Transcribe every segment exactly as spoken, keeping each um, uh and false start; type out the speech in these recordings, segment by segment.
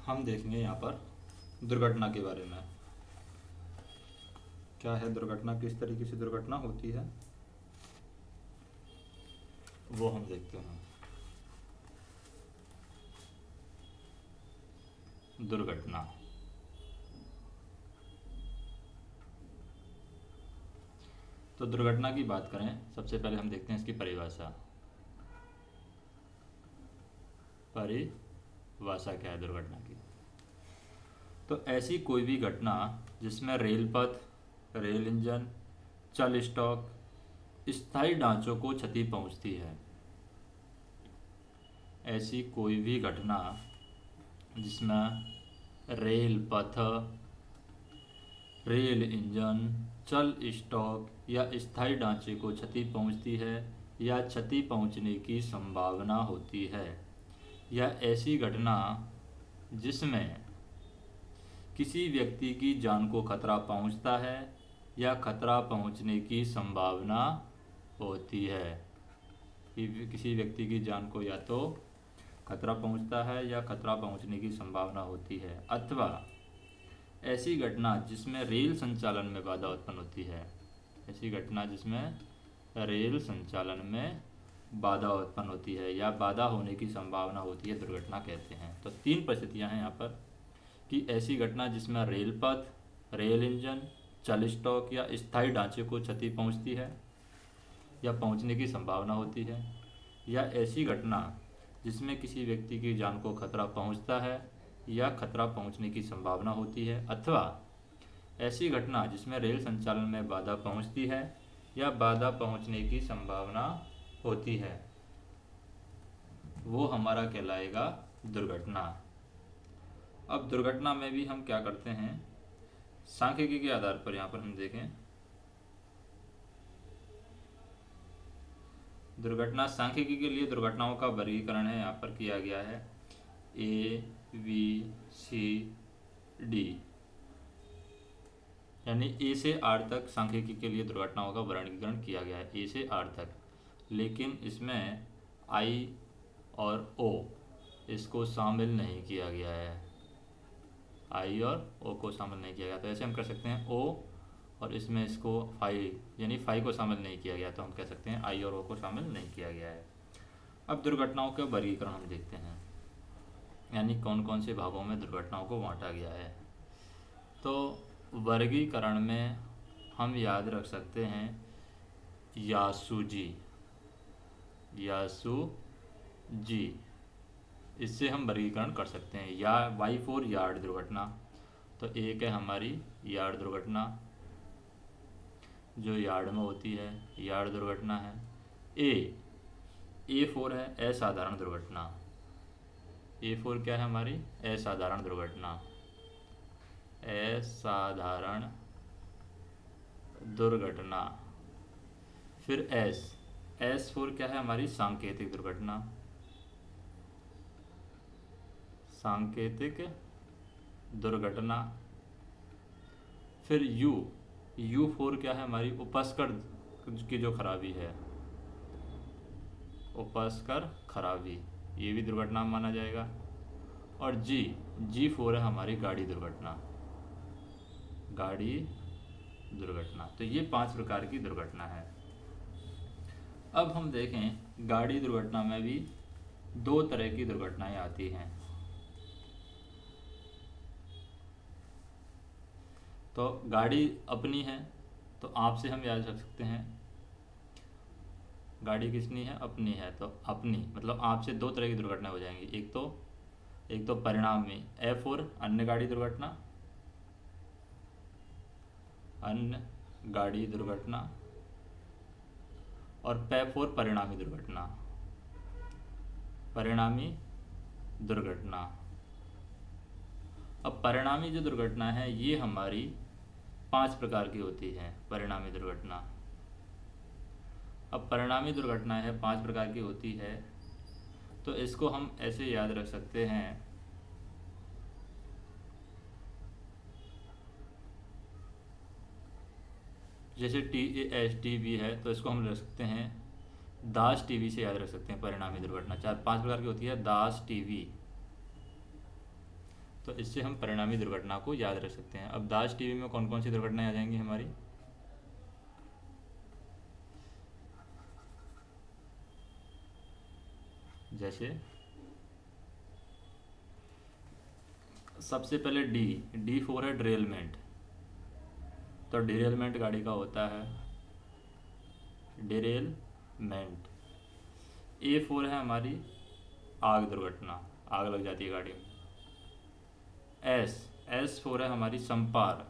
हम देखेंगे यहाँ पर दुर्घटना के बारे में। क्या है दुर्घटना, किस तरीके से दुर्घटना होती है वो हम देखते हैं। दुर्घटना, तो दुर्घटना की बात करें सबसे पहले हम देखते हैं इसकी परिभाषा। परिभाषा क्या है दुर्घटना की? तो ऐसी कोई भी घटना जिसमें रेल पथ, रेल इंजन, चल स्टॉक, स्थायी ढांचों को क्षति पहुंचती है। ऐसी कोई भी घटना जिसमें रेल पथ, रेल इंजन, चल स्टॉक या स्थायी ढांचे को क्षति पहुंचती है या क्षति पहुंचने की संभावना होती है, या ऐसी घटना जिसमें किसी व्यक्ति की जान को खतरा पहुंचता है या खतरा पहुंचने की संभावना होती है। कि किसी व्यक्ति की जान को या तो खतरा पहुंचता है या खतरा पहुंचने की संभावना होती है, अथवा ऐसी घटना जिसमें रेल संचालन में बाधा उत्पन्न होती है। ऐसी घटना जिसमें रेल संचालन में बाधा उत्पन्न होती है या बाधा होने की संभावना होती है, दुर्घटना कहते हैं। तो तीन परिस्थितियां हैं यहाँ पर कि ऐसी घटना जिसमें रेल पथ, रेल इंजन, चल स्टॉक या स्थायी ढांचे को क्षति पहुंचती है या पहुंचने की संभावना होती है, या ऐसी घटना जिसमें किसी व्यक्ति की जान को खतरा पहुंचता है या खतरा पहुंचने की संभावना होती है, अथवा ऐसी घटना जिसमें रेल संचालन में बाधा पहुंचती है या बाधा पहुंचने की संभावना होती है, वो हमारा कहलाएगा दुर्घटना। अब दुर्घटना में भी हम क्या करते हैं, सांख्यिकी के आधार पर यहाँ पर हम देखें, दुर्घटना सांख्यिकी के लिए दुर्घटनाओं का वर्गीकरण है यहाँ पर किया गया है ए बी सी डी, यानी ए से आर तक सांख्यिकी के लिए दुर्घटनाओं का वर्गीकरण किया गया है, ए से आर तक। लेकिन इसमें आई और ओ इसको शामिल नहीं किया गया है, आई और ओ को शामिल नहीं किया गया। तो ऐसे हम कर सकते हैं ओ और इसमें इसको फाइव यानी फाइव को शामिल नहीं किया गया, तो हम कह सकते हैं आई और ओ को शामिल नहीं किया गया है। अब दुर्घटनाओं का वर्गीकरण हम देखते हैं, यानी कौन कौन से भागों में दुर्घटनाओं को बांटा गया है। तो वर्गीकरण में हम याद रख सकते हैं यासुजी, यासु जी, इससे हम वर्गीकरण कर सकते हैं। या वाई फोर यार्ड दुर्घटना, तो एक है हमारी यार्ड दुर्घटना जो यार्ड में होती है, यार्ड दुर्घटना है। ए ए फोर है असाधारण दुर्घटना, ए फोर क्या है हमारी असाधारण दुर्घटना, असाधारण दुर्घटना। फिर एस एस फोर क्या है हमारी सांकेतिक दुर्घटना, सांकेतिक दुर्घटना। फिर यू यू फोर क्या है हमारी उपस्कर की जो खराबी है, उपस्कर खराबी, ये भी दुर्घटना माना जाएगा। और जी जी फोर है हमारी गाड़ी दुर्घटना, गाड़ी दुर्घटना। तो ये पांच प्रकार की दुर्घटना है। अब हम देखें गाड़ी दुर्घटना में भी दो तरह की दुर्घटनाएं आती हैं। तो गाड़ी अपनी है, तो आपसे हम याद रख सकते हैं गाड़ी किसनी है, अपनी है। तो अपनी मतलब आपसे दो तरह की दुर्घटना हो जाएंगी, एक तो एक तो परिणामी एफ फोर अन्य गाड़ी दुर्घटना, अन्य गाड़ी दुर्घटना, और पै फोर परिणामी दुर्घटना, परिणामी दुर्घटना। अब परिणामी जो दुर्घटना है ये हमारी पांच प्रकार की होती है, परिणामी दुर्घटना। अब परिणामी दुर्घटना है पांच प्रकार की होती है, तो इसको हम ऐसे याद रख सकते हैं जैसे टी एस टी वी है, तो इसको हम रख सकते हैं दास टीवी से याद रख सकते हैं परिणामी दुर्घटना। चार पांच प्रकार की होती है दास टीवी। तो इससे हम परिणामी दुर्घटना को याद रख सकते हैं। अब दास टीवी में कौन कौन सी दुर्घटनाएं आ जाएंगी हमारी? जैसे सबसे पहले डी डी फोर है डिरेलमेंट। तो डिरेलमेंट गाड़ी का होता है डिरेलमेंट। ए फोर है हमारी आग दुर्घटना, आग लग जाती है गाड़ी में। एस एस फोर है हमारी संपार,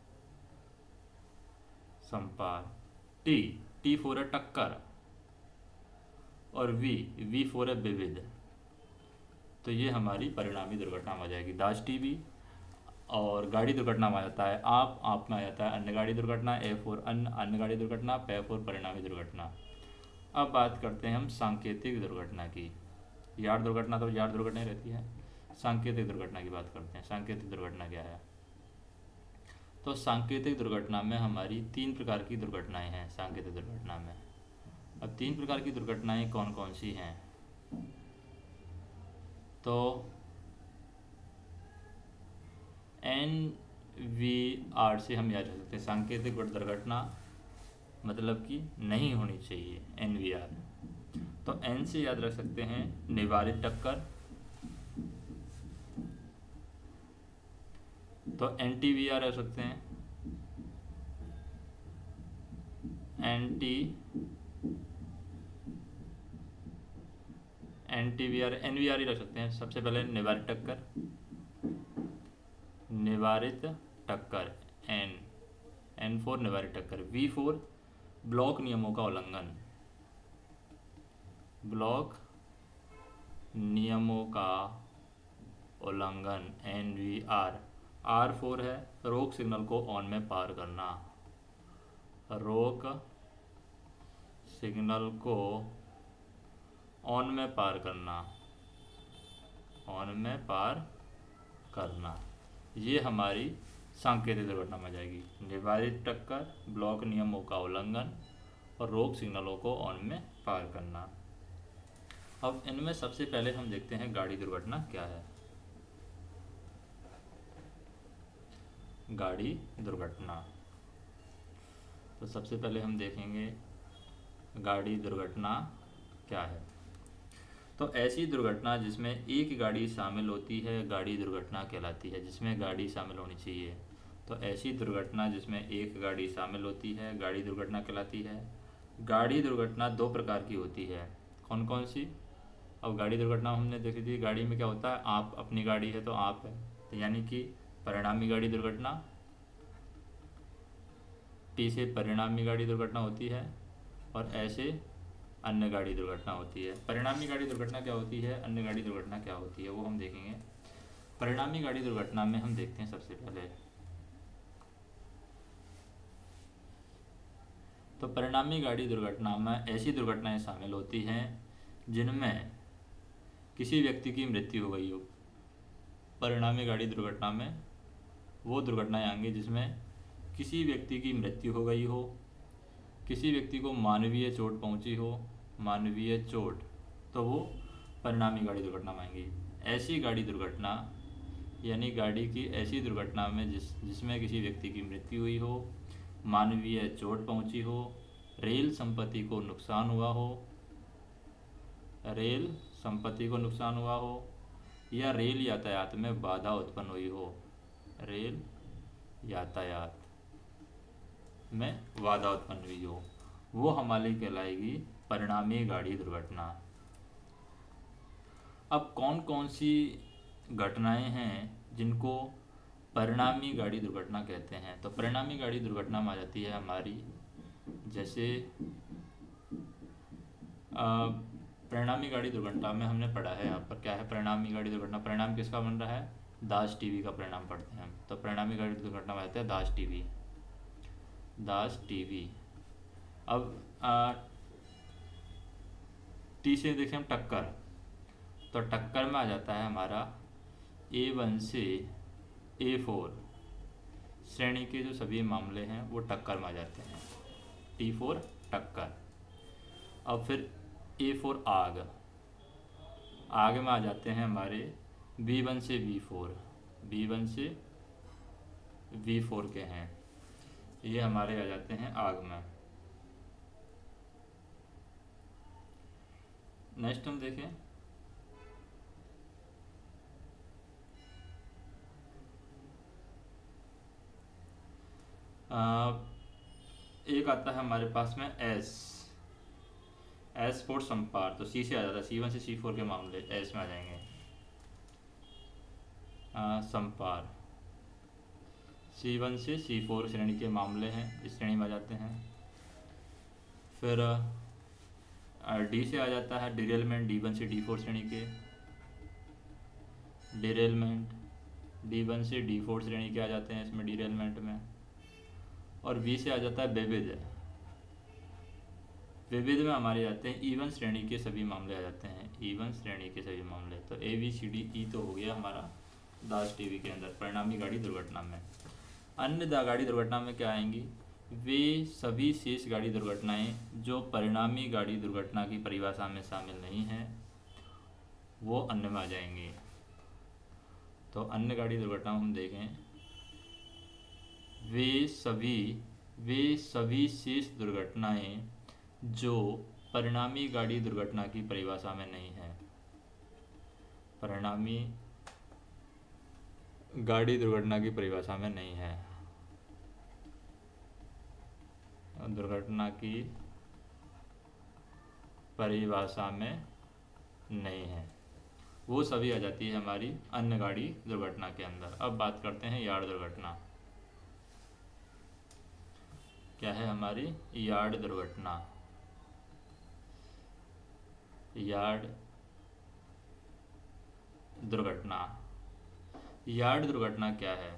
संपार। टी टी फोर है टक्कर। और वी वी फोर है विविध। तो ये हमारी परिणामी दुर्घटना में आ जाएगी। दास टीवी और गाड़ी दुर्घटना में आ जाता है आप आप में आ जाता है अन्य गाड़ी दुर्घटना, ए फोर अन्य अन्य गाड़ी दुर्घटना, पे फोर परिणामी दुर्घटना। अब बात करते हैं हम सांकेतिक दुर्घटना की। यार्ड दुर्घटना तो यार्ड दुर्घटना ही रहती है, सांकेतिक दुर्घटना की बात करते हैं। सांकेतिक दुर्घटना क्या है? तो सांकेतिक दुर्घटना में हमारी तीन प्रकार की दुर्घटनाएं हैं। सांकेतिक दुर्घटना में अब तीन प्रकार की दुर्घटनाएं कौन कौन सी हैं? तो एन वी आर से हम याद रख सकते हैं। सांकेतिक दुर्घटना मतलब कि नहीं होनी चाहिए, एन वी आर। तो एन से याद रख सकते हैं निवारित टक्कर। तो एन टी वी आर रख सकते हैं, N T N T V R N V R ही रख सकते हैं। सबसे पहले निवारित टक्कर, निवारित टक्कर एन एन फोर निवारित टक्कर। वी फोर ब्लॉक नियमों का उल्लंघन, ब्लॉक नियमों का उल्लंघन N V R. R four है रोक सिग्नल को ऑन में पार करना, रोक सिग्नल को ऑन में पार करना, ऑन में पार करना। ये हमारी सांकेतिक दुर्घटना में जाएगी। निवारित टक्कर, ब्लॉक नियमों का उल्लंघन और रोक सिग्नलों को ऑन में पार करना। अब इनमें सबसे पहले हम देखते हैं गाड़ी दुर्घटना क्या है। गाड़ी दुर्घटना, तो सबसे पहले हम देखेंगे गाड़ी दुर्घटना क्या है। तो ऐसी दुर्घटना जिसमें एक गाड़ी शामिल होती है गाड़ी दुर्घटना कहलाती है। जिसमें गाड़ी शामिल होनी चाहिए, तो ऐसी दुर्घटना जिसमें एक गाड़ी शामिल होती है गाड़ी दुर्घटना कहलाती है। गाड़ी दुर्घटना दो प्रकार की होती है। कौन कौन सी? अब गाड़ी दुर्घटना हमने देखी थी, गाड़ी में क्या होता है, आप अपनी गाड़ी है तो आप है, तो यानी कि परिणामी गाड़ी दुर्घटना। टी से परिणामी गाड़ी दुर्घटना होती है और ऐसे अन्य गाड़ी दुर्घटना होती है। परिणामी गाड़ी दुर्घटना क्या होती है, अन्य गाड़ी दुर्घटना क्या होती है, वो हम देखेंगे। परिणामी गाड़ी दुर्घटना में हम देखते हैं सबसे पहले, तो परिणामी गाड़ी दुर्घटना में ऐसी दुर्घटनाएं शामिल होती हैं जिनमें किसी व्यक्ति की मृत्यु हो गई हो। परिणामी गाड़ी दुर्घटना में वो दुर्घटनाएं आएंगी जिसमें किसी व्यक्ति की मृत्यु हो गई हो, किसी व्यक्ति को मानवीय चोट पहुंची हो, मानवीय चोट, तो वो परिणामी गाड़ी दुर्घटना में आएंगी। ऐसी गाड़ी दुर्घटना यानी गाड़ी की ऐसी दुर्घटना में जिस जिसमें किसी व्यक्ति की मृत्यु हुई हो, मानवीय चोट पहुंची हो, रेल संपत्ति को नुकसान हुआ हो, रेल संपत्ति को नुकसान हुआ हो, या रेल यातायात में बाधा उत्पन्न हुई हो, रेल यातायात में बाधा उत्पन्न हुई हो, वो हमारी कहलाएगी परिणामी गाड़ी दुर्घटना। अब कौन कौन सी घटनाएं हैं जिनको परिणामी गाड़ी दुर्घटना कहते हैं? तो परिणामी गाड़ी दुर्घटना में आ जाती है हमारी, जैसे परिणामी गाड़ी दुर्घटना में हमने पढ़ा है यहाँ पर क्या है परिणामी गाड़ी दुर्घटना। परिणाम किसका बन रहा है? दास टीवी का परिणाम पढ़ते हैं हम। तो परिणामी गाड़ी दुर्घटना में आते हैं दास टीवी, दास टीवी। अब आ, टी से देखें हम टक्कर, तो टक्कर में आ जाता है हमारा ए वन से ए फोर श्रेणी के जो सभी मामले हैं वो टक्कर में आ जाते हैं, टी फोर टक्कर। अब फिर ए फोर आग, आग में आ जाते हैं हमारे बी वन से बी फोर, वी वन से वी फोर के हैं, ये हमारे आ जाते हैं आग में। नेक्स्ट हम देखें आ, एक आता है हमारे पास में एस एस फोर संपार, तो सी से आ जाता है, सी वन से सी फोर के मामले एस में आ जाएंगे। आ, संपार सी वन से सी फोर श्रेणी के मामले हैं, इस श्रेणी में आ जाते हैं। फिर डी से आ जाता है डिरेलमेंट, डी वन से डी फोर श्रेणी के डिरेलमेंट, डी वन से डी फोर श्रेणी के आ जाते हैं इसमें डिरेलमेंट में। और बी से आ जाता है विविध, विविध में हमारे आते हैं ईवन श्रेणी के सभी मामले आ जाते हैं, ईवन श्रेणी के सभी मामले। तो A B C D E तो हो गया हमारा दास टीवी के अंदर परिणामी गाड़ी दुर्घटना में। अन्य गाड़ी दुर्घटना में क्या आएंगी, वे सभी शेष गाड़ी दुर्घटनाएं जो परिणामी गाड़ी दुर्घटना की परिभाषा में शामिल नहीं हैं वो अन्य में आ जाएंगी। तो अन्य गाड़ी दुर्घटना हम देखें, वे सभी वे सभी शेष दुर्घटनाएं जो परिणामी गाड़ी दुर्घटना की परिभाषा में नहीं है, परिणामी गाड़ी दुर्घटना की परिभाषा में नहीं है, दुर्घटना की परिभाषा में नहीं है, वो सभी आ जाती है हमारी अन्य गाड़ी दुर्घटना के अंदर। अब बात करते हैं यार्ड दुर्घटना। क्या है हमारी यार्ड दुर्घटना। यार्ड दुर्घटना, यार्ड दुर्घटना क्या है।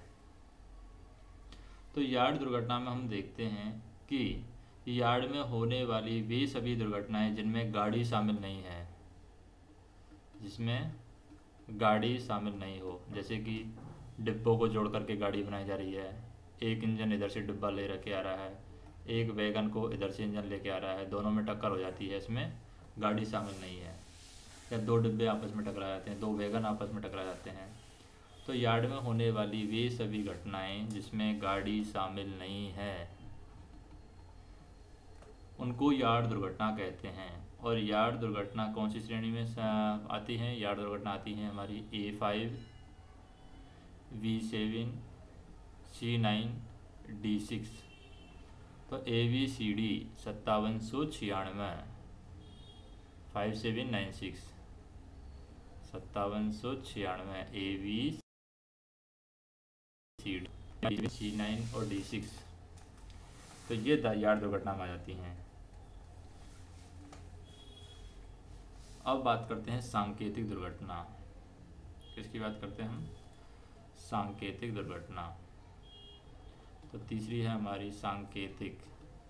तो यार्ड दुर्घटना में हम देखते हैं कि यार्ड में होने वाली वे सभी दुर्घटनाएं जिनमें गाड़ी शामिल नहीं है, जिसमें गाड़ी शामिल नहीं हो, जैसे कि डिब्बों को जोड़ करके गाड़ी बनाई जा रही है, एक इंजन इधर से डिब्बा ले रखे आ रहा है, एक वैगन को इधर से इंजन लेके आ रहा है, दोनों में टक्कर हो जाती है, इसमें गाड़ी शामिल नहीं है। या दो डिब्बे आपस में टकरा जाते हैं, दो वैगन आपस में टकरा जाते हैं। तो यार्ड में होने वाली वे सभी घटनाएं जिसमें गाड़ी शामिल नहीं है उनको यार्ड दुर्घटना कहते हैं। और यार्ड दुर्घटना कौन सी श्रेणी में आती हैं, यार्ड दुर्घटना आती हैं हमारी A five, V seven, C nine, D six. तो ए बी सी डी सत्तावन सौ छियानवे, फाइव सेवन नाइन सिक्स, सत्तावन सौ छियानवे, A B C D, C nine और डी सिक्स। तो ये यार्ड दुर्घटना में आ जाती हैं। अब बात करते हैं सांकेतिक दुर्घटना। किसकी बात करते हैं हम, सांकेतिक दुर्घटना। तो तीसरी है हमारी सांकेतिक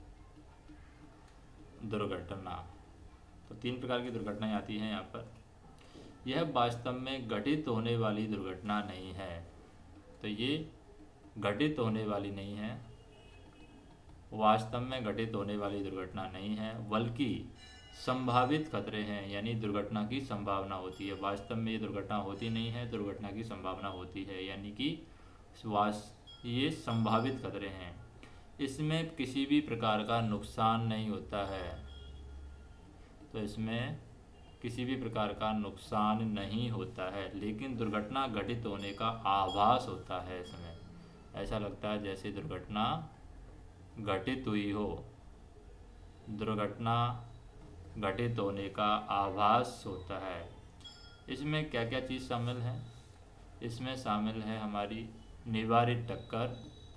दुर्घटना। तो तीन प्रकार की दुर्घटनाएं आती हैं यहाँ पर। यह वास्तव में घटित होने वाली दुर्घटना नहीं है, तो ये घटित होने वाली नहीं है, वास्तव में घटित होने वाली दुर्घटना नहीं है, बल्कि संभावित खतरे हैं, यानी दुर्घटना की संभावना होती है। वास्तव में ये दुर्घटना होती नहीं है, दुर्घटना की संभावना होती है, यानी कि ये संभावित खतरे हैं। इसमें किसी भी प्रकार का नुकसान नहीं होता है, तो इसमें किसी भी प्रकार का नुकसान नहीं होता है, लेकिन दुर्घटना घटित होने का आभास होता है। इसमें ऐसा लगता है जैसे दुर्घटना घटित हुई हो, दुर्घटना घटित होने का आभास होता है। इसमें क्या क्या चीज़ शामिल है, इसमें शामिल है हमारी निवारित टक्कर,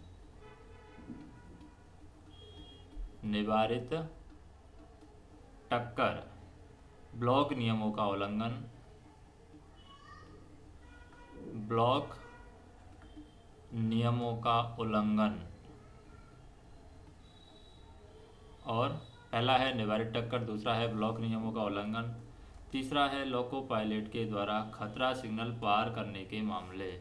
निवारित टक्कर, ब्लॉक नियमों का उल्लंघन, ब्लॉक नियमों का उल्लंघन। और पहला है निवारित टक्कर, दूसरा है ब्लॉक नियमों का उल्लंघन, तीसरा है लोको पायलट के द्वारा खतरा सिग्नल पार करने के मामले।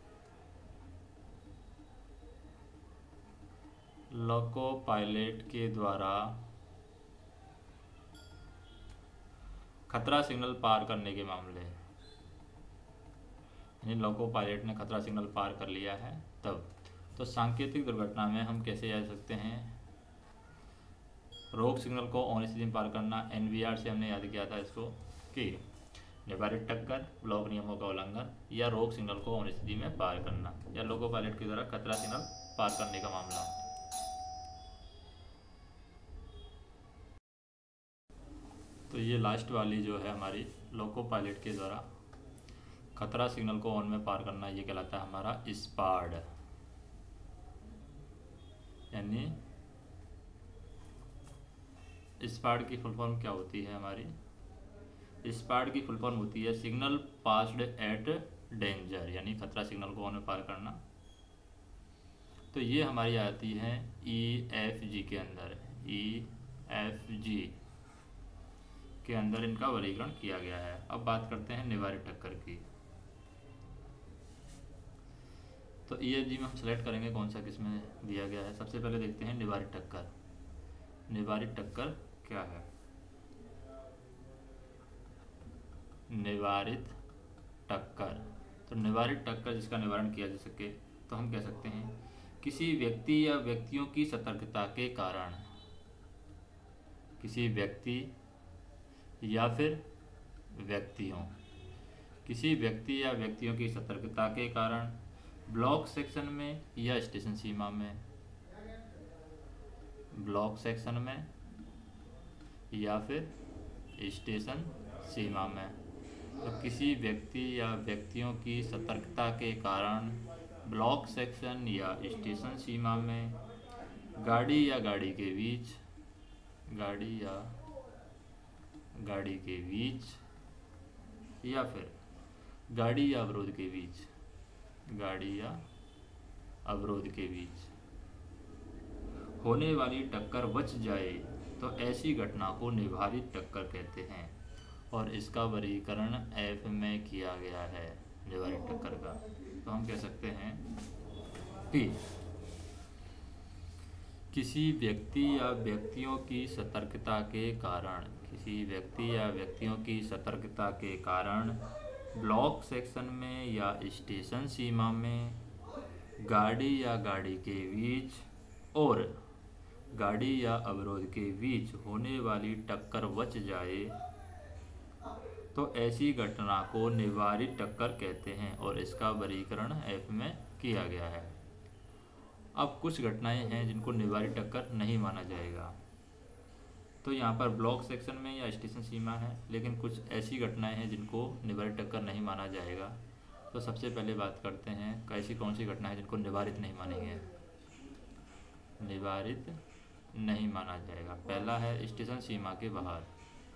लोको पायलट के द्वारा खतरा सिग्नल पार करने के मामले। यानी लोको पायलट ने खतरा सिग्नल पार कर लिया है तब। तो सांकेतिक दुर्घटना में हम कैसे जा सकते हैं, रोक सिग्नल को ऑन स्थिति में पार करना, एन वी आर से हमने याद किया था इसको कि निर्धारित टक्कर, ब्लॉक नियमों का उल्लंघन या रोक सिग्नल को ऑन स्थिति में पार करना, या लोको पायलट के द्वारा खतरा सिग्नल पार करने का मामला। तो ये लास्ट वाली जो है हमारी लोको पायलट के द्वारा खतरा सिग्नल को ऑन में पार करना, ये कहलाता है हमारा स्पाड। यानी स्पाड की फुल फॉर्म क्या होती है हमारी, स्पाड की फुल फॉर्म होती है सिग्नल पास्ड एट डेंजर, यानी खतरा सिग्नल को ऑन में पार करना। तो ये हमारी आती है ई एफ जी के अंदर, ई एफ जी के अंदर इनका वर्गीकरण किया गया है। अब बात करते हैं निवारित टक्कर की। तो ई एफ जी में हम सेलेक्ट करेंगे कौन सा किस में दिया गया है। सबसे पहले देखते हैं निवारित टक्कर। निवारित टक्कर क्या है, निवारित टक्कर, तो निवारित टक्कर जिसका निवारण किया जा सके तो हम कह सकते हैं किसी व्यक्ति या व्यक्तियों की सतर्कता के कारण, किसी व्यक्ति या फिर व्यक्तियों, किसी व्यक्ति या व्यक्तियों की सतर्कता के कारण ब्लॉक सेक्शन में या स्टेशन सीमा में, ब्लॉक सेक्शन में या फिर स्टेशन सीमा में, तो किसी व्यक्ति या व्यक्तियों की सतर्कता के कारण ब्लॉक सेक्शन या स्टेशन सीमा में गाड़ी या गाड़ी के बीच, गाड़ी या गाड़ी के बीच या फिर गाड़ी या अवरोध के बीच, गाड़ी या अवरोध के बीच होने वाली टक्कर बच जाए तो ऐसी घटना को निवारित टक्कर कहते हैं, और इसका वर्गीकरण एफ में किया गया है निवारित टक्कर का। तो हम कह सकते हैं कि किसी व्यक्ति या व्यक्तियों की सतर्कता के कारण, किसी व्यक्ति या व्यक्तियों की सतर्कता के कारण ब्लॉक सेक्शन में या स्टेशन सीमा में गाड़ी या गाड़ी के बीच और गाड़ी या अवरोध के बीच होने वाली टक्कर बच जाए तो ऐसी घटना को निवारित टक्कर कहते हैं, और इसका वर्गीकरण एफ में किया गया है। अब कुछ घटनाएं हैं जिनको निवारित टक्कर नहीं माना जाएगा। तो यहाँ पर ब्लॉक सेक्शन में या स्टेशन सीमा है, लेकिन कुछ ऐसी घटनाएं हैं जिनको निवारित टक्कर नहीं माना जाएगा। तो सबसे पहले बात करते हैं कैसी कौन सी घटना है जिनको निवारित नहीं मानेंगे, निवारित नहीं माना जाएगा। पहला है स्टेशन सीमा के बाहर,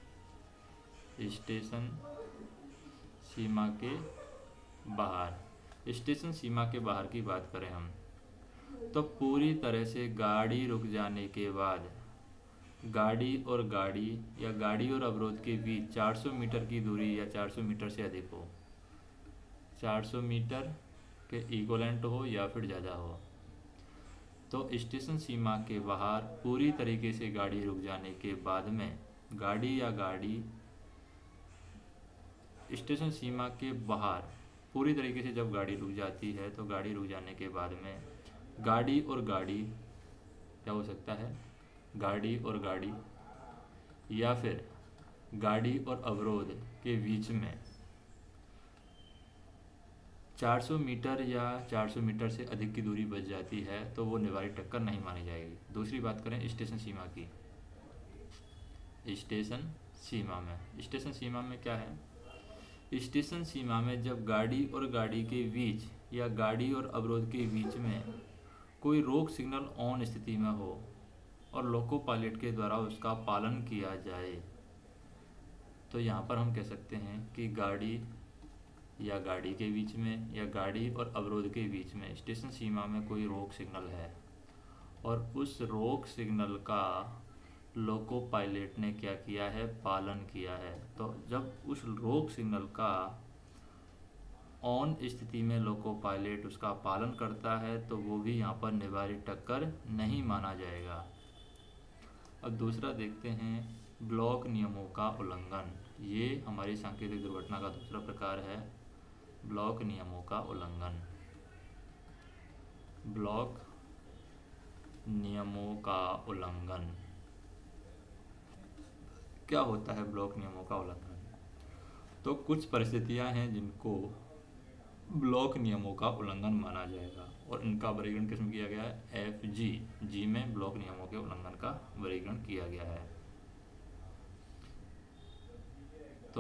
स्टेशन सीमा के बाहर। स्टेशन सीमा के बाहर की बात करें हम तो पूरी तरह से गाड़ी रुक जाने के बाद गाड़ी और गाड़ी या गाड़ी और अवरोध के बीच चार सौ मीटर की दूरी या चार सौ मीटर से अधिक हो, चार सौ मीटर के इक्वलेंट हो या फिर ज़्यादा हो, तो स्टेशन सीमा के बाहर पूरी तरीके से गाड़ी रुक जाने के बाद में गाड़ी या गाड़ी स्टेशन सीमा के बाहर पूरी तरीके से जब गाड़ी रुक जाती है तो गाड़ी रुक जाने के बाद में गाड़ी और गाड़ी क्या हो सकता है, गाड़ी और गाड़ी या फिर गाड़ी और अवरोध के बीच में चार सौ मीटर या चार सौ मीटर से अधिक की दूरी बच जाती है तो वो निवारित टक्कर नहीं मानी जाएगी। दूसरी बात करें स्टेशन सीमा की। स्टेशन सीमा में, स्टेशन सीमा में क्या है, स्टेशन सीमा में जब गाड़ी और गाड़ी के बीच या गाड़ी और अवरोध के बीच में कोई रोक सिग्नल ऑन स्थिति में हो और लोको पायलट के द्वारा उसका पालन किया जाए तो यहाँ पर हम कह सकते हैं कि गाड़ी या गाड़ी के बीच में या गाड़ी और अवरोध के बीच में स्टेशन सीमा में कोई रोक सिग्नल है और उस रोक सिग्नल का लोको पायलट ने क्या किया है, पालन किया है। तो जब उस रोक सिग्नल का ऑन स्थिति में लोको पायलट उसका पालन करता है तो वो भी यहाँ पर निवारित टक्कर नहीं माना जाएगा। अब दूसरा देखते हैं ब्लॉक नियमों का उल्लंघन। ये हमारी सांकेतिक दुर्घटना का दूसरा प्रकार है, ब्लॉक नियमों का उल्लंघन। ब्लॉक नियमों का उल्लंघन क्या होता है? ब्लॉक नियमों का उल्लंघन तो कुछ परिस्थितियां हैं जिनको ब्लॉक नियमों का उल्लंघन माना जाएगा और इनका वर्गीकरण किसमें किया गया है? एफ जी जी में ब्लॉक नियमों के उल्लंघन का वर्गीकरण किया गया है। तो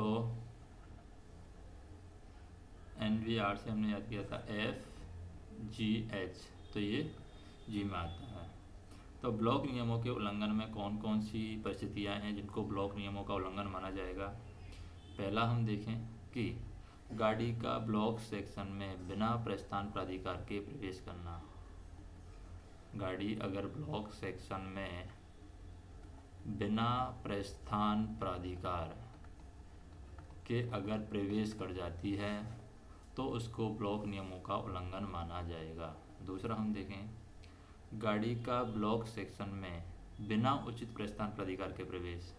एन वी आर से हमने याद किया था एफ जी एच, तो ये जी में आता है। तो ब्लॉक नियमों के उल्लंघन में कौन कौन सी परिस्थितियां हैं जिनको ब्लॉक नियमों का उल्लंघन माना जाएगा? पहला हम देखें कि गाड़ी का ब्लॉक सेक्शन में बिना प्रस्थान प्राधिकार के प्रवेश करना। गाड़ी अगर ब्लॉक सेक्शन में बिना प्रस्थान प्राधिकार के अगर प्रवेश कर जाती है तो उसको ब्लॉक नियमों का उल्लंघन माना जाएगा। दूसरा हम देखें, गाड़ी का ब्लॉक सेक्शन में बिना उचित प्रस्थान प्राधिकार के प्रवेश,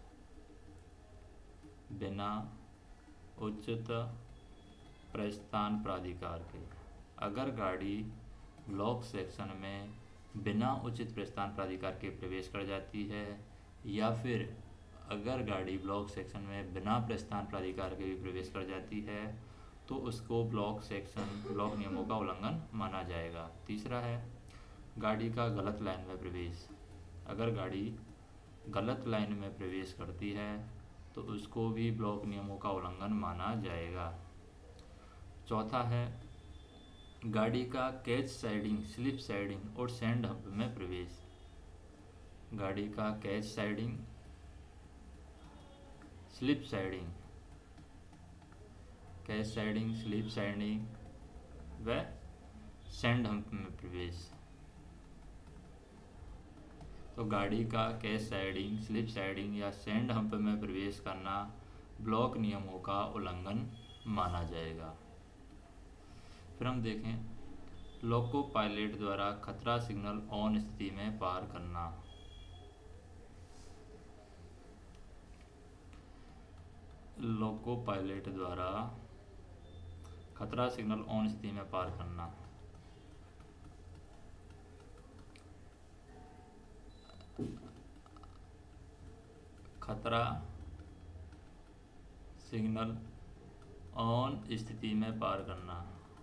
बिना उचित प्रस्थान प्राधिकार के अगर गाड़ी ब्लॉक सेक्शन में बिना उचित प्रस्थान प्राधिकार के प्रवेश कर जाती है, या फिर अगर गाड़ी ब्लॉक सेक्शन में बिना प्रस्थान प्राधिकार के भी प्रवेश कर जाती है तो उसको ब्लॉक सेक्शन ब्लॉक नियमों का उल्लंघन माना जाएगा। तीसरा है गाड़ी का गलत लाइन में प्रवेश। अगर गाड़ी गलत लाइन में प्रवेश करती है तो उसको भी ब्लॉक नियमों का उल्लंघन माना जाएगा। चौथा है गाड़ी का कैच साइडिंग, स्लिप साइडिंग और सैंड हम्प में प्रवेश। गाड़ी का catch siding, slip siding, catch siding, slip siding व सैंड हम्प में प्रवेश। तो गाड़ी का कैच साइडिंग, स्लिप साइडिंग या सैंड हम्प में प्रवेश करना ब्लॉक नियमों का उल्लंघन माना जाएगा। फिर हम देखें लोको पायलट द्वारा खतरा सिग्नल ऑन स्थिति में पार करना। लोको पायलट द्वारा खतरा सिग्नल ऑन स्थिति में पार करना। खतरा सिग्नल ऑन स्थिति में पार करना।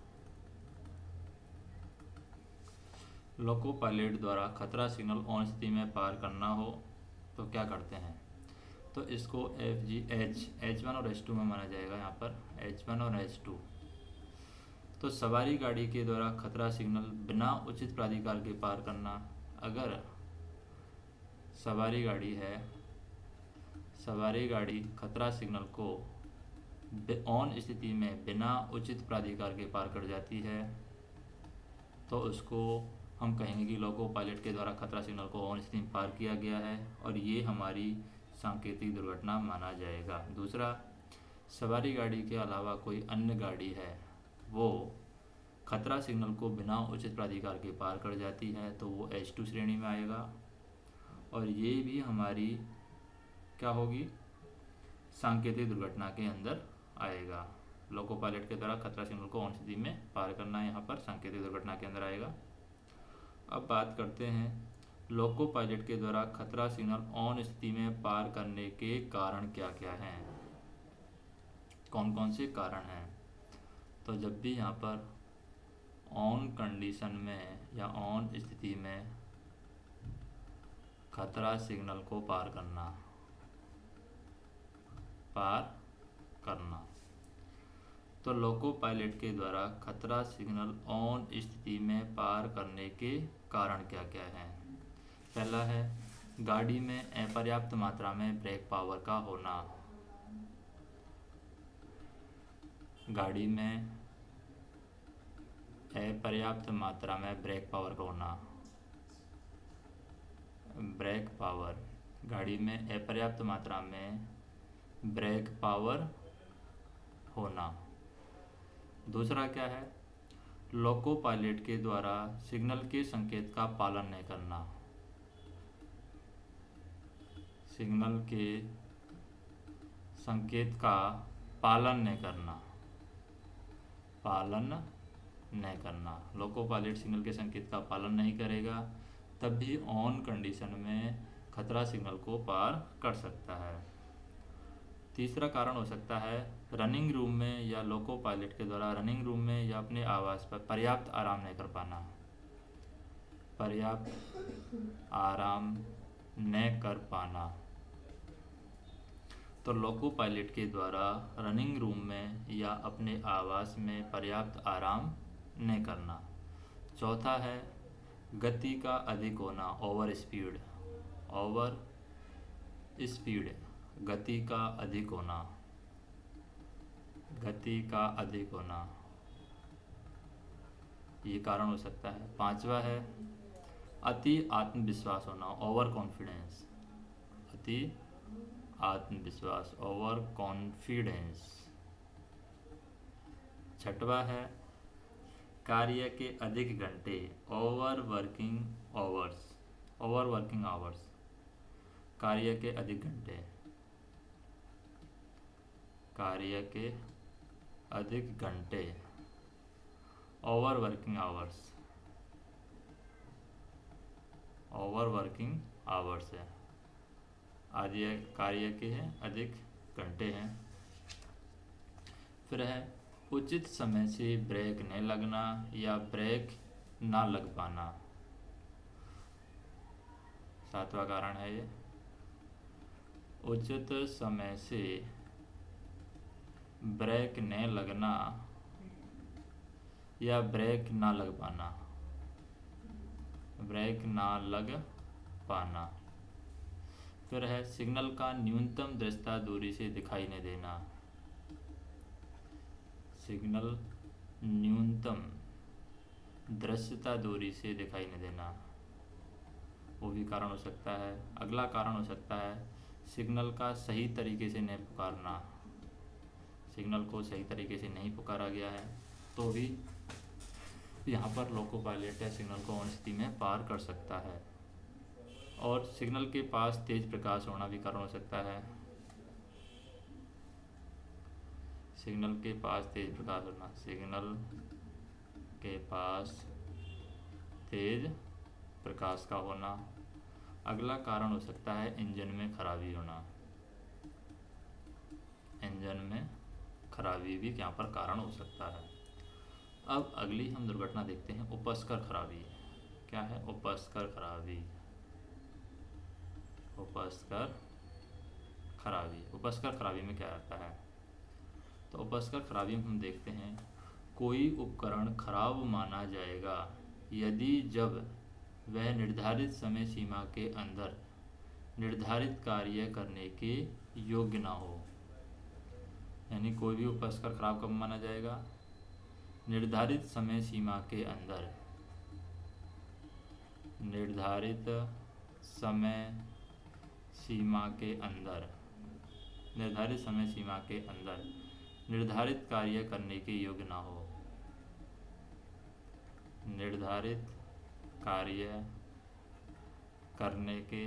लोको पायलट द्वारा खतरा सिग्नल ऑन स्थिति में पार करना हो तो क्या करते हैं? तो इसको F G H H one और एच टू में माना जाएगा। यहाँ पर एच वन और एच टू। तो सवारी गाड़ी के द्वारा खतरा सिग्नल बिना उचित प्राधिकार के पार करना। अगर सवारी गाड़ी है, सवारी गाड़ी खतरा सिग्नल को ऑन स्थिति में बिना उचित प्राधिकार के पार कर जाती है तो उसको हम कहेंगे कि लोको पायलट के द्वारा खतरा सिग्नल को ऑन स्थिति में पार किया गया है और ये हमारी सांकेतिक दुर्घटना माना जाएगा। दूसरा, सवारी गाड़ी के अलावा कोई अन्य गाड़ी है वो खतरा सिग्नल को बिना उचित प्राधिकार के पार कर जाती है तो वो एच टू श्रेणी में आएगा और ये भी हमारी क्या होगी? सांकेतिक दुर्घटना के अंदर आएगा। लोको पायलट के द्वारा खतरा सिग्नल को ऑन स्थिति में पार करना यहाँ पर सांकेतिक दुर्घटना के अंदर आएगा। अब बात करते हैं लोको पायलट के द्वारा खतरा सिग्नल ऑन स्थिति में पार करने के कारण क्या क्या हैं? कौन कौन से कारण हैं? तो जब भी यहाँ पर ऑन कंडीशन में या ऑन स्थिति में खतरा सिग्नल को पार करना पार करना तो लोको पायलट के द्वारा खतरा सिग्नल ऑन स्थिति में पार करने के कारण क्या क्या हैं? पहला है गाड़ी में अपर्याप्त मात्रा में ब्रेक पावर का होना। गाड़ी में अपर्याप्त मात्रा में ब्रेक पावर का होना। ब्रेक पावर, गाड़ी में अपर्याप्त मात्रा में ब्रेक पावर होना। दूसरा क्या है? लोको पायलट के द्वारा सिग्नल के संकेत का पालन नहीं करना। सिग्नल के संकेत का पालन नहीं करना पालन नहीं करना। लोको पायलट सिग्नल के संकेत का पालन नहीं करेगा तब भी ऑन कंडीशन में खतरा सिग्नल को पार कर सकता है। तीसरा कारण हो सकता है रनिंग रूम में या लोको पायलट के द्वारा रनिंग रूम में या अपने आवास पर पर्याप्त आराम नहीं कर पाना, पर्याप्त आराम न कर पाना। तो लोको पायलट के द्वारा रनिंग रूम में या अपने आवास में पर्याप्त आराम न करना। चौथा है गति का अधिक होना, ओवर स्पीड, ओवर स्पीड, गति का अधिक होना, गति का अधिक होना, ये कारण हो सकता है। पांचवा है अति आत्मविश्वास होना, ओवर कॉन्फिडेंस, अति आत्मविश्वास, ओवर कॉन्फिडेंस। छठवा है कार्य के अधिक घंटे, over working hours, over working hours, कार्य के अधिक घंटे, कार्य के अधिक घंटे, over working hours, over working hours है, आदि कार्य के हैं अधिक घंटे हैं। फिर है उचित समय से ब्रेक नहीं लगना या ब्रेक ना लग पाना। सातवां कारण है ये उचित समय से ब्रेक नहीं लगना या ब्रेक ना लग पाना, ब्रेक ना लग पाना। फिर है सिग्नल का न्यूनतम दृश्यता दूरी से दिखाई नहीं देना, सिग्नल न्यूनतम दृश्यता दूरी से दिखाई नहीं देना, वो भी कारण हो सकता है। अगला कारण हो सकता है सिग्नल का सही तरीके से नहीं पुकारना, सिग्नल को सही तरीके से नहीं पुकारा गया है तो भी यहाँ पर लोको पायलट या सिग्नल को ऑन स्थिति में पार कर सकता है। और सिग्नल के पास तेज प्रकाश होना भी कारण हो सकता है, सिग्नल के पास तेज प्रकाश होना, सिग्नल के पास तेज प्रकाश का होना। अगला कारण हो सकता है इंजन में खराबी होना, इंजन में खराबी भी यहाँ पर कारण हो सकता है। अब अगली हम दुर्घटना देखते हैं उपस्कर खराबी। क्या है उपस्कर खराबी? उपस्कर खराबी, उपस्कर खराबी में क्या आता है? तो उपस्कर खराबी में हम देखते हैं कोई उपकरण खराब माना जाएगा यदि जब वह निर्धारित समय सीमा के अंदर निर्धारित कार्य करने के योग्य ना हो। यानी कोई भी उपस्कर खराब कब माना जाएगा? निर्धारित समय सीमा के अंदर, निर्धारित समय सीमा के अंदर, निर्धारित समय सीमा के अंदर निर्धारित कार्य करने के योग्य ना हो, निर्धारित कार्य करने के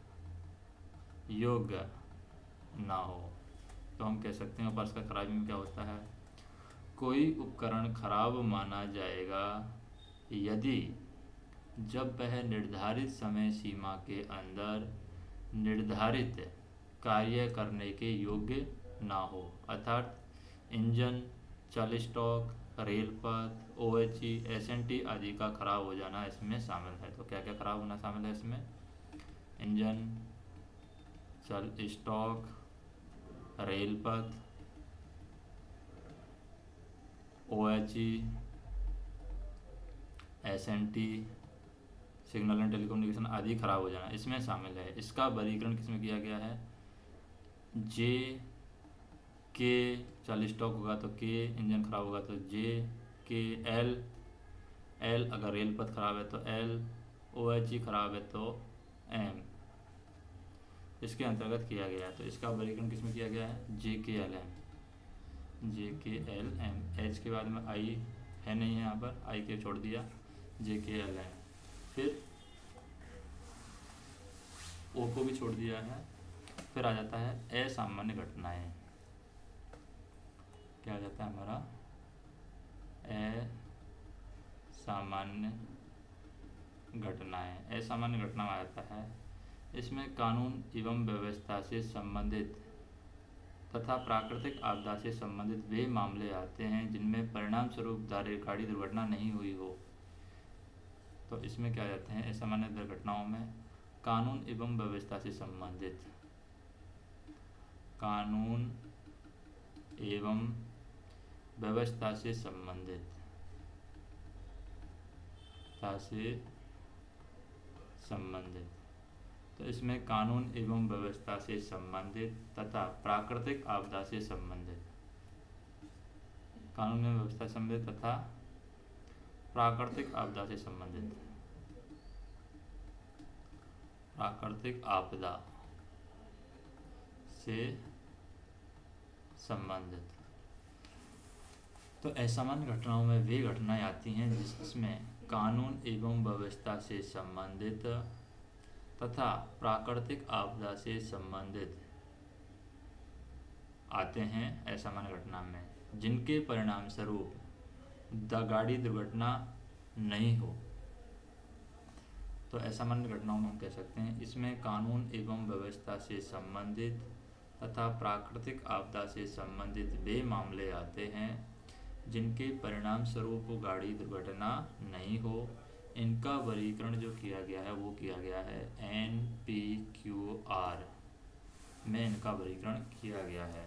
योग्य ना हो। तो हम कह सकते हैं उपस्कर खराबी में क्या होता है? कोई उपकरण खराब माना जाएगा यदि जब वह निर्धारित समय सीमा के अंदर निर्धारित कार्य करने के योग्य ना हो। अर्थात इंजन, चल स्टॉक, रेल पथ, O H E, S N T आदि का खराब हो जाना इसमें शामिल है। तो क्या क्या खराब होना शामिल है इसमें? इंजन, चल स्टॉक, रेल पथ, O H E, S N T, signal and telecommunication आदि खराब हो जाना इसमें शामिल है। इसका वर्गीकरण किसमें किया गया है? जे के, चल स्टॉक होगा तो के, इंजन खराब होगा तो जे के, एल एल अगर रेल पथ खराब है तो एल, ओ एच ई खराब है तो एम, इसके अंतर्गत किया गया है। तो इसका वर्गीकरण किसमें किया गया है? जे के एल एम, जे के एल एम। एच के बाद में आई है नहीं है, यहाँ पर आई के छोड़ दिया, जे के एल एम। फिर ओ को भी छोड़ दिया है। फिर आ जाता है असामान्य घटनाएं। क्या आ जाता है हमारा? असामान्य घटनाएं, असामान्य घटना में आता है। इसमें कानून एवं व्यवस्था से संबंधित तथा प्राकृतिक आपदा से संबंधित वे मामले आते हैं जिनमें परिणाम स्वरूप गाड़ी दुर्घटना नहीं हुई हो। तो इसमें क्या जाते हैं, असामान्य दुर्घटनाओं में कानून एवं व्यवस्था से संबंधित, कानून एवं व्यवस्था से संबंधित से संबंधित तो इसमें कानून एवं व्यवस्था से संबंधित तथा प्राकृतिक आपदा से संबंधित, कानून एवं व्यवस्था से संबंधित तथा प्राकृतिक आपदा से संबंधित, प्राकृतिक आपदा से संबंधित। तो असामान्य घटनाओं में वे घटनाएं आती हैं जिसमें कानून एवं व्यवस्था से संबंधित तथा प्राकृतिक आपदा से संबंधित आते हैं असामान्य घटना में, जिनके परिणाम स्वरूप द गाड़ी दुर्घटना नहीं हो। तो असामान्य घटनाओं में हम कह सकते हैं इसमें कानून एवं व्यवस्था से संबंधित तथा प्राकृतिक आपदा से संबंधित वे मामले आते हैं जिनके परिणाम स्वरूप गाड़ी दुर्घटना नहीं हो। इनका वर्गीकरण जो किया गया है वो किया गया है एन पी क्यू आर में, इनका वर्गीकरण किया गया है।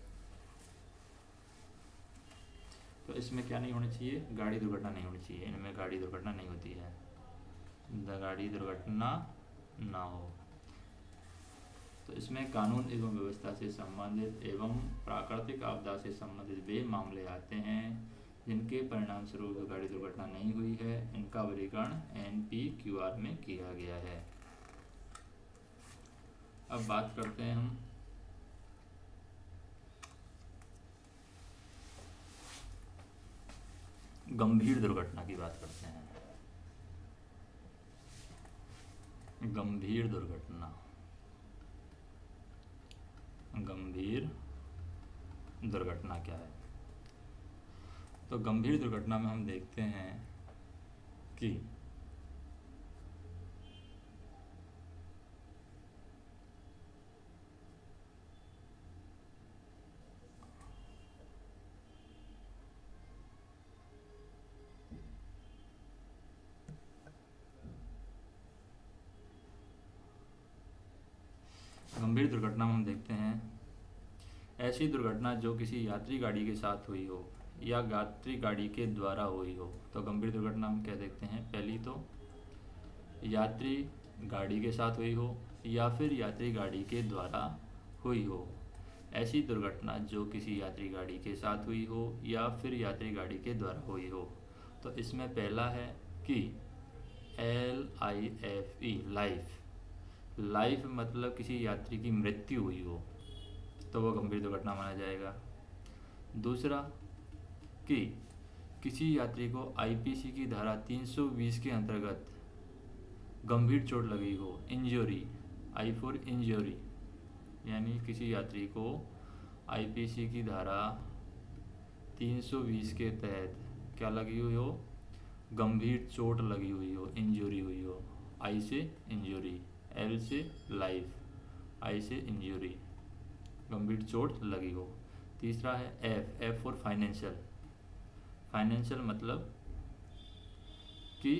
तो इसमें क्या नहीं होना चाहिए, गाड़ी दुर्घटना नहीं होनी चाहिए, इनमें गाड़ी दुर्घटना नहीं होती है, द गाड़ी दुर्घटना ना हो। तो इसमें कानून एवं व्यवस्था से संबंधित एवं प्राकृतिक आपदा से संबंधित वे मामले आते हैं जिनके परिणाम स्वरूप गाड़ी दुर्घटना नहीं हुई है। इनका वर्गीकरण एन पी क्यू आर में किया गया है। अब बात करते हैं हम गंभीर दुर्घटना की बात करते हैं। गंभीर दुर्घटना, गंभीर दुर्घटना क्या है? तो गंभीर दुर्घटना में हम देखते हैं कि गंभीर दुर्घटना में हम देखते हैं ऐसी दुर्घटना जो किसी यात्री गाड़ी के साथ हुई हो या यात्री गाड़ी के द्वारा हुई हो। तो गंभीर दुर्घटना हम क्या देखते हैं, पहली तो यात्री गाड़ी के साथ हुई हो या फिर यात्री गाड़ी के द्वारा हुई हो। ऐसी दुर्घटना जो किसी यात्री गाड़ी के साथ हुई हो या फिर यात्री गाड़ी के द्वारा हुई हो। तो इसमें पहला है कि L I F E life, life मतलब किसी यात्री की मृत्यु हुई हो तो वह गंभीर दुर्घटना माना जाएगा। दूसरा कि किसी यात्री को आई पी सी की धारा तीन सौ बीस के अंतर्गत गंभीर चोट लगी हो, इंजरी, आई फॉर इंजरी, यानी किसी यात्री को आई पी सी की धारा तीन सौ बीस के तहत क्या लगी हुई हो, गंभीर चोट लगी हुई हो, इंजरी हुई हो। आई से इंजरी, एल से लाइफ, आई से इंजरी, गंभीर चोट लगी हो। तीसरा है F, F for financial, financial मतलब कि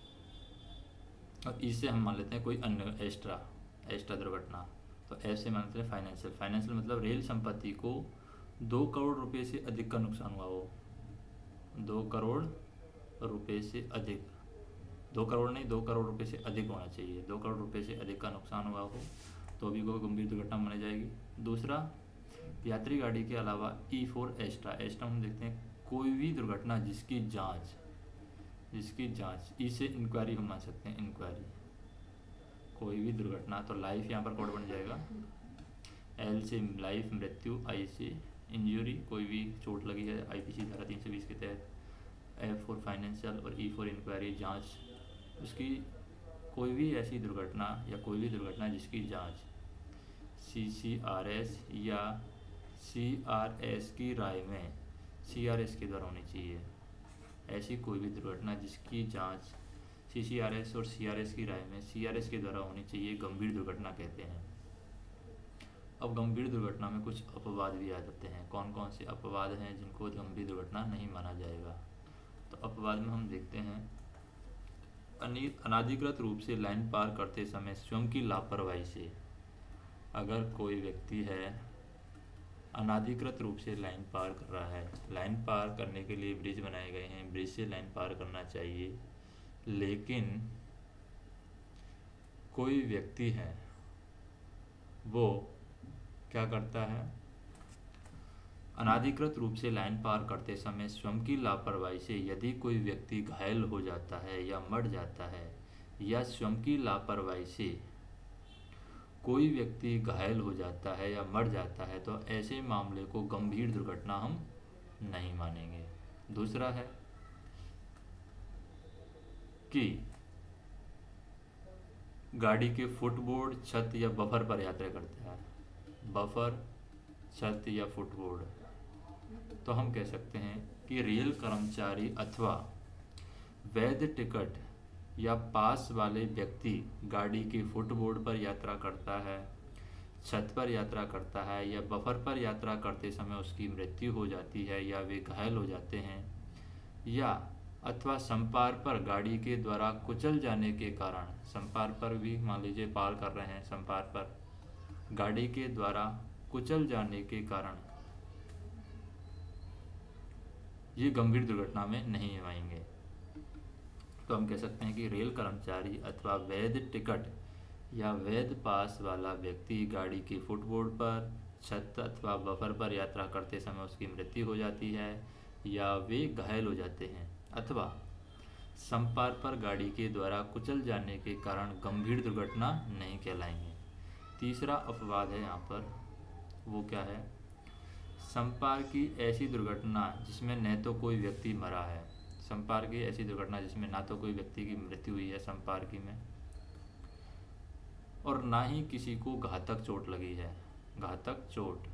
और इससे हम मान लेते हैं कोई अन्य एक्स्ट्रा एक्स्ट्रा दुर्घटना। तो एफ से मान लेते हैं फाइनेंशियल, फाइनेंशियल मतलब रेल संपत्ति को दो करोड़ रुपए से अधिक का नुकसान हुआ हो, दो करोड़ रुपए से अधिक, दो करोड़ नहीं दो करोड़ रुपए से अधिक होना चाहिए, दो करोड़ रुपए से अधिक का नुकसान हुआ हो तो भी कोई गंभीर दुर्घटना मानी जाएगी। दूसरा यात्री गाड़ी के अलावा ई फोर एक्स्ट्रा, एक्स्ट्रा हम देखते हैं कोई भी दुर्घटना जिसकी जांच जिसकी जांच ई से इंक्वायरी हम मान सकते हैं, इंक्वायरी, कोई भी दुर्घटना। तो लाइफ यहाँ पर कोड बन जाएगा, एल से लाइफ मृत्यु, आई से इंजरी कोई भी चोट लगी है आई पी सी धारा तीन सौ बीस के तहत, एफ फॉर फाइनेंशियल और ई फॉर इंक्वायरी जांच, उसकी कोई भी ऐसी दुर्घटना या कोई भी दुर्घटना जिसकी जांच सी सी आर एस या सी आर एस की राय में सी आर एस के द्वारा होनी चाहिए, ऐसी कोई भी दुर्घटना जिसकी जांच सीसीआरएस और सीआरएस की राय में सीआरएस के द्वारा होनी चाहिए गंभीर दुर्घटना कहते हैं। अब गंभीर दुर्घटना में कुछ अपवाद भी आ जाते हैं। कौन कौन से अपवाद हैं जिनको गंभीर दुर्घटना नहीं माना जाएगा? तो अपवाद में हम देखते हैं, अनाधिकृत रूप से लाइन पार करते समय स्वयं की लापरवाही से, अगर कोई व्यक्ति है अनाधिकृत रूप से लाइन पार कर रहा है, लाइन पार करने के लिए ब्रिज बनाए गए हैं, ब्रिज से लाइन पार करना चाहिए, लेकिन कोई व्यक्ति है वो क्या करता है, अनाधिकृत रूप से लाइन पार करते समय स्वयं की लापरवाही से यदि कोई व्यक्ति घायल हो जाता है या मर जाता है, या स्वयं की लापरवाही से कोई व्यक्ति घायल हो जाता है या मर जाता है, तो ऐसे मामले को गंभीर दुर्घटना हम नहीं मानेंगे। दूसरा है कि गाड़ी के फुटबोर्ड, छत या बफर पर यात्रा करता है, बफर, छत या फुटबोर्ड, तो हम कह सकते हैं कि रेल कर्मचारी अथवा वैध टिकट या पास वाले व्यक्ति गाड़ी के फुटबोर्ड पर यात्रा करता है, छत पर यात्रा करता है या बफर पर यात्रा करते समय उसकी मृत्यु हो जाती है या वे घायल हो जाते हैं, या अथवा संपार पर गाड़ी के द्वारा कुचल जाने के कारण, संपार पर भी मान लीजिए पार कर रहे हैं, संपार पर गाड़ी के द्वारा कुचल जाने के कारण ये गंभीर दुर्घटना में नहीं आएंगे। तो हम कह सकते हैं कि रेल कर्मचारी अथवा वैध टिकट या वैध पास वाला व्यक्ति गाड़ी के फुटबोर्ड पर, छत अथवा बफर पर यात्रा करते समय उसकी मृत्यु हो जाती है या वे घायल हो जाते हैं, अथवा संपार पर गाड़ी के द्वारा कुचल जाने के कारण गंभीर दुर्घटना नहीं कहलाएंगे। तीसरा अपवाद है यहाँ पर, वो क्या है, संपार की ऐसी दुर्घटना जिसमें न तो कोई व्यक्ति मरा है, संपार की ऐसी दुर्घटना जिसमें ना तो कोई व्यक्ति की मृत्यु हुई है संपार की में, और ना ही किसी को घातक चोट लगी है, घातक चोट,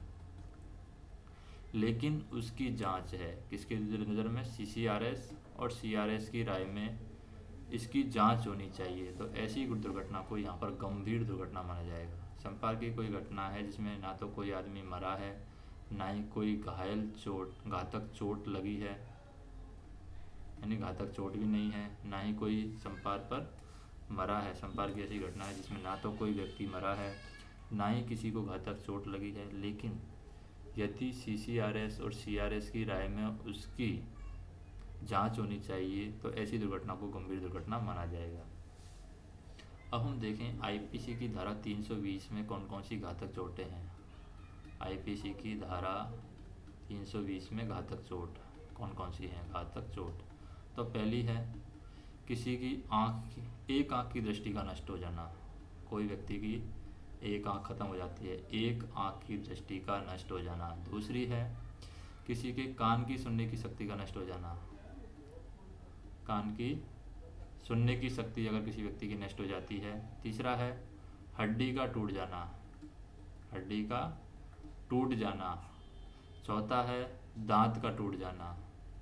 लेकिन उसकी जांच है किसके नज़र में, सीसीआरएस और सीआरएस की राय में इसकी जांच होनी चाहिए, तो ऐसी दुर्घटना को यहाँ पर गंभीर दुर्घटना माना जाएगा। संपार की कोई घटना है जिसमें ना तो कोई आदमी मरा है, ना ही कोई घायल चोट घातक चोट लगी है, यानी घातक चोट भी नहीं है, ना ही कोई संपार पर मरा है। संपार की ऐसी घटना है जिसमें ना तो कोई व्यक्ति मरा है, ना ही किसी को घातक चोट लगी है, लेकिन यदि सीसीआरएस और सीआरएस की राय में उसकी जांच होनी चाहिए तो ऐसी दुर्घटना को गंभीर दुर्घटना माना जाएगा। अब हम देखें आईपीसी की धारा तीन सौ बीस में कौन कौन सी घातक चोटें हैं। आईपीसी की धारा तीन सौ बीस में घातक चोट कौन कौन सी हैं? घातक चोट तो पहली है किसी की आँख की एक आँख की दृष्टि का नष्ट हो जाना, कोई व्यक्ति की एक आँख खत्म हो जाती है, एक आँख की दृष्टि का नष्ट हो जाना। दूसरी है किसी के कान की सुनने की शक्ति का नष्ट हो जाना, कान की सुनने की शक्ति अगर किसी व्यक्ति की नष्ट हो जाती है। तीसरा है हड्डी का टूट जाना, हड्डी का टूट जाना। चौथा है दांत का टूट जाना,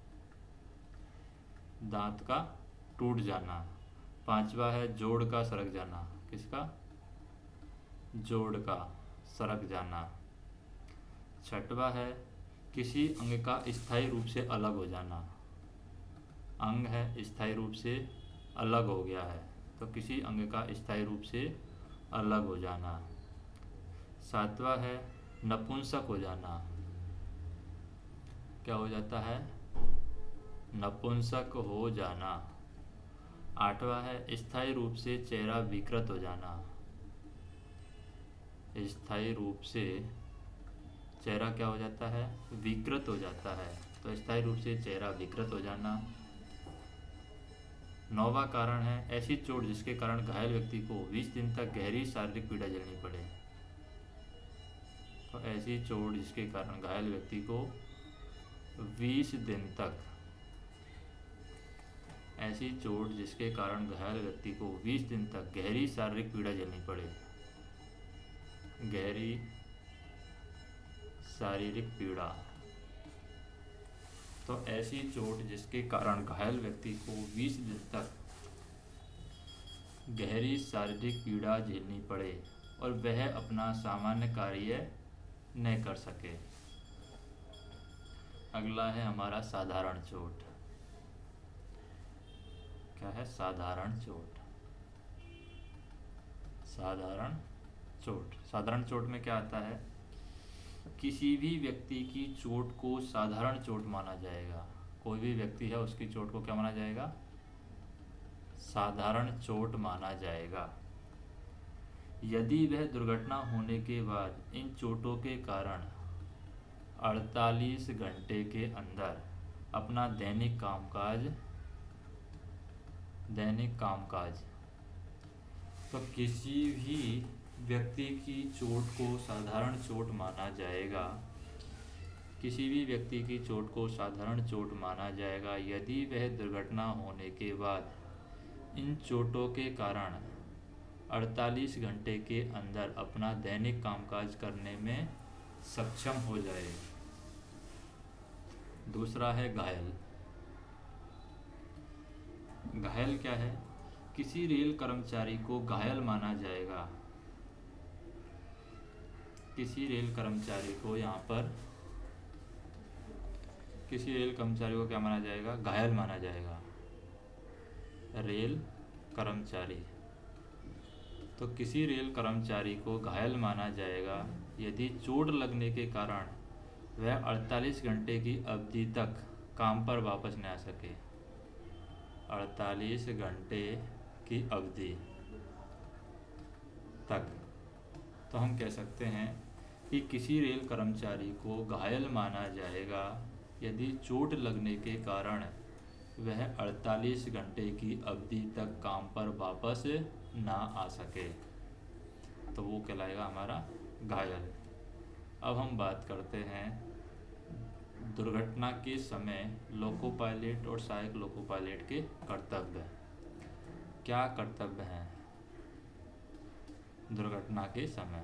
दांत का टूट जाना। पांचवा है जोड़ का सरक जाना, किसका? जोड़ का सरक जाना। छठवा है किसी अंग का स्थायी रूप से अलग हो जाना, अंग है स्थायी रूप से अलग हो गया है तो किसी अंग का स्थायी रूप से अलग हो जाना। सातवां है नपुंसक हो जाना, क्या हो जाता है? नपुंसक हो जाना। आठवां है स्थायी रूप से चेहरा विकृत हो जाना, स्थायी रूप से चेहरा क्या हो जाता है? विकृत हो जाता है, तो स्थायी रूप से चेहरा विकृत हो जाना। नौवां कारण है ऐसी चोट जिसके कारण घायल व्यक्ति को बीस दिन तक गहरी शारीरिक पीड़ा झेलनी पड़े, तो ऐसी चोट जिसके कारण घायल व्यक्ति को बीस दिन तक ऐसी चोट जिसके कारण घायल व्यक्ति को बीस दिन तक गहरी शारीरिक पीड़ा झेलनी पड़े, गहरी शारीरिक पीड़ा। तो ऐसी चोट जिसके कारण घायल व्यक्ति को बीस दिन तक गहरी शारीरिक पीड़ा झेलनी पड़े और वह अपना सामान्य कार्य न कर सके। अगला है हमारा साधारण चोट। क्या है? साधारण चोट। साधारण चोट साधारण चोट में क्या आता है? किसी भी व्यक्ति की चोट को साधारण चोट माना जाएगा। कोई भी व्यक्ति है उसकी चोट को क्या माना जाएगा? साधारण चोट माना जाएगा यदि वह दुर्घटना होने के बाद इन चोटों के कारण अड़तालीस घंटे के अंदर अपना दैनिक कामकाज दैनिक कामकाज तो किसी भी व्यक्ति की चोट को साधारण चोट माना जाएगा किसी भी व्यक्ति की चोट को साधारण चोट माना जाएगा यदि वह दुर्घटना होने के बाद इन चोटों के कारण अड़तालीस घंटे के अंदर अपना दैनिक कामकाज करने में सक्षम हो जाए। दूसरा है घायल। घायल क्या है? किसी रेल कर्मचारी को घायल माना जाएगा किसी रेल कर्मचारी को यहाँ पर किसी रेल कर्मचारी को क्या माना जाएगा? घायल माना जाएगा। रेल कर्मचारी तो किसी रेल कर्मचारी को घायल माना जाएगा यदि चोट लगने के कारण वह अड़तालीस घंटे की अवधि तक काम पर वापस न आ सके। अड़तालीस घंटे की अवधि तक तो हम कह सकते हैं कि किसी रेल कर्मचारी को घायल माना जाएगा यदि चोट लगने के कारण वह अड़तालीस घंटे की अवधि तक काम पर वापस ना आ सके, तो वो कहलाएगा हमारा घायल। अब हम बात करते हैं दुर्घटना के समय लोको पायलट और सहायक लोको पायलट के कर्तव्य। क्या कर्तव्य हैं दुर्घटना के समय?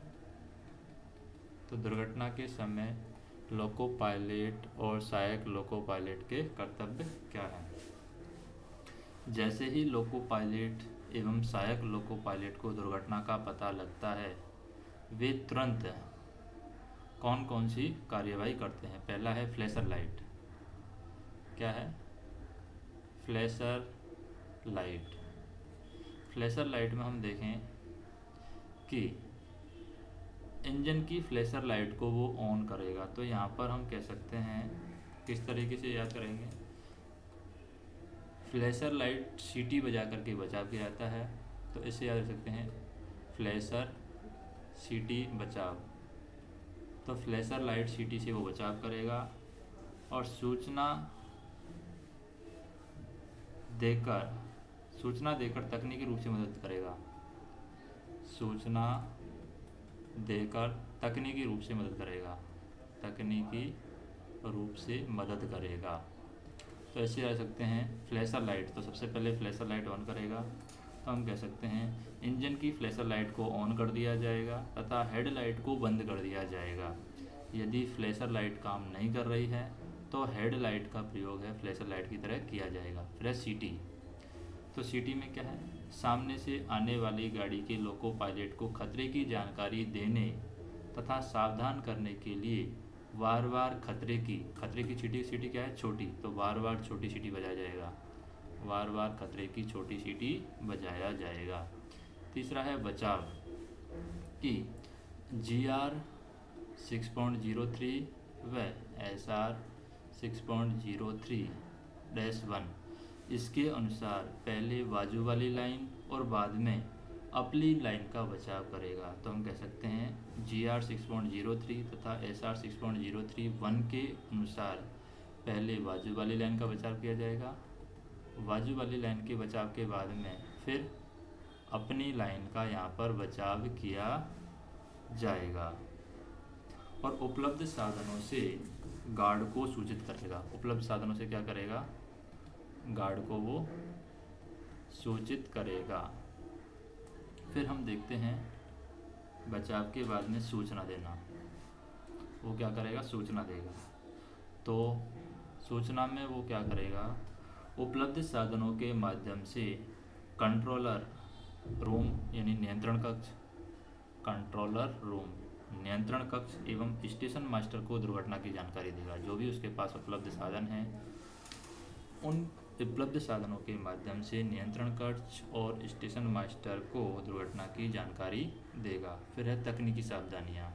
तो दुर्घटना के समय लोको पायलट और सहायक लोको पायलट के कर्तव्य क्या हैं? जैसे ही लोको पायलट एवं सहायक लोको पायलट को दुर्घटना का पता लगता है वे तुरंत कौन कौन सी कार्यवाही करते हैं? पहला है फ्लैशर लाइट। क्या है? Flasher light. फ्लैशर लाइट में हम देखें कि इंजन की फ्लैशर लाइट को वो ऑन करेगा, तो यहाँ पर हम कह सकते हैं किस तरीके से याद करेंगे? फ्लैशर लाइट सीटी बजा करके बचाव किया जाता है, तो इसे याद रख सकते हैं फ्लैशर सीटी बचाव। तो फ्लैशर लाइट सीटी से वो बचाव करेगा और सूचना देकर सूचना देकर तकनीकी रूप से मदद करेगा सूचना देकर तकनीकी रूप से मदद करेगा तकनीकी रूप से मदद करेगा तो ऐसे आ सकते हैं फ्लैशर लाइट। तो सबसे पहले फ्लैशर लाइट ऑन करेगा, तो हम कह सकते हैं इंजन की फ्लैशर लाइट को ऑन कर दिया जाएगा तथा हेडलाइट को बंद कर दिया जाएगा। यदि फ्लैशर लाइट काम नहीं कर रही है तो हेडलाइट का प्रयोग है फ्लैशर लाइट की तरह किया जाएगा। फिर सीटी। तो सीटी में क्या है? सामने से आने वाली गाड़ी के लोको पायलट को खतरे की जानकारी देने तथा सावधान करने के लिए बार बार खतरे की खतरे की सीटी सीटी क्या है? छोटी। तो बार बार छोटी सीटी बजाया जाएगा बार बार खतरे की छोटी सीटी बजाया जाएगा। तीसरा है बचाव कि G R six point zero three व S R six point zero three dash one इसके अनुसार पहले बाजू वाली लाइन और बाद में अपली लाइन का बचाव करेगा। तो हम कह सकते हैं G R six point zero three तथा S R six point zero three one के अनुसार पहले बाजू वाली लाइन का बचाव किया जाएगा, बाजू वाली लाइन के बचाव के बाद में फिर अपनी लाइन का यहाँ पर बचाव किया जाएगा। और उपलब्ध साधनों से गार्ड को सूचित करेगा। उपलब्ध साधनों से क्या करेगा? गार्ड को वो सूचित करेगा। फिर हम देखते हैं बचाव के बाद में सूचना देना। वो क्या करेगा? सूचना देगा। तो सूचना में वो क्या करेगा, उपलब्ध साधनों के माध्यम से कंट्रोलर रूम यानी नियंत्रण कक्ष, कंट्रोलर रूम नियंत्रण कक्ष एवं स्टेशन मास्टर को दुर्घटना की जानकारी देगा। जो भी उसके पास उपलब्ध साधन हैं उन उपलब्ध साधनों के माध्यम से नियंत्रण कक्ष और स्टेशन मास्टर को दुर्घटना की जानकारी देगा। फिर है तकनीकी सावधानियाँ।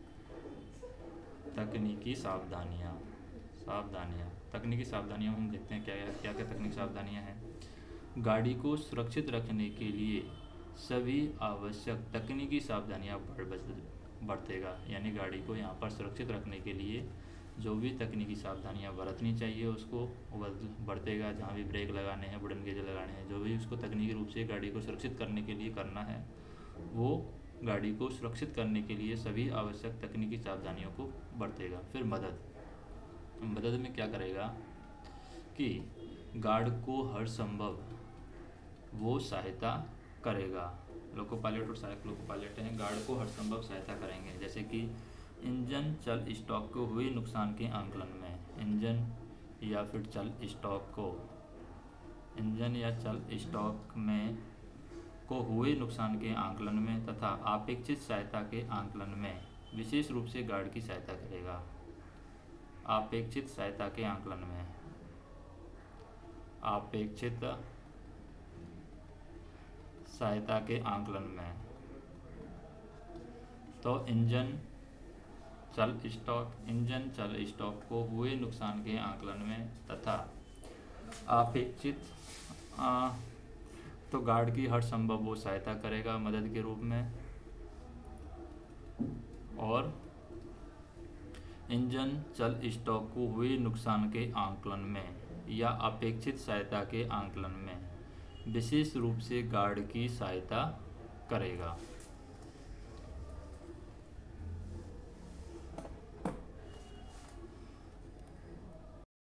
तकनीकी सावधानियाँ सावधानियाँ तकनीकी सावधानियाँ हम देखते हैं क्या क्या क्या तकनीकी सावधानियाँ हैं। गाड़ी को सुरक्षित रखने के लिए सभी आवश्यक तकनीकी सावधानियाँ बरतेगा, यानी गाड़ी को यहाँ पर सुरक्षित रखने के लिए जो भी तकनीकी सावधानियाँ बरतनी चाहिए उसको बरतेगा। जहाँ भी ब्रेक लगाने हैं, वुडन गेज लगाने हैं, जो भी उसको तकनीकी रूप से गाड़ी को सुरक्षित करने के लिए करना है वो गाड़ी को सुरक्षित करने के लिए सभी आवश्यक तकनीकी सावधानियों को बरतेगा। फिर मदद मदद में क्या करेगा कि गार्ड को हर संभव वो सहायता करेगा। लोको पायलट और सहायक लोको पायलट हैं, गार्ड को हर संभव सहायता करेंगे। जैसे कि इंजन चल स्टॉक को हुए नुकसान के आंकलन में, इंजन या फिर चल स्टॉक को इंजन या चल स्टॉक में को हुए नुकसान के आंकलन में तथा अपेक्षित सहायता के आंकलन में विशेष रूप से गार्ड की सहायता करेगा। अपेक्षित सहायता के आंकलन में अपेक्षित सहायता के आंकलन में तो इंजन चल स्टॉक इंजन चल स्टॉक को हुए नुकसान के आंकलन में तथा अपेक्षित तो गार्ड की हर संभव वो सहायता करेगा मदद के रूप में। और इंजन चल स्टॉक को हुए नुकसान के आंकलन में या अपेक्षित सहायता के आंकलन में विशेष रूप से गार्ड की सहायता करेगा।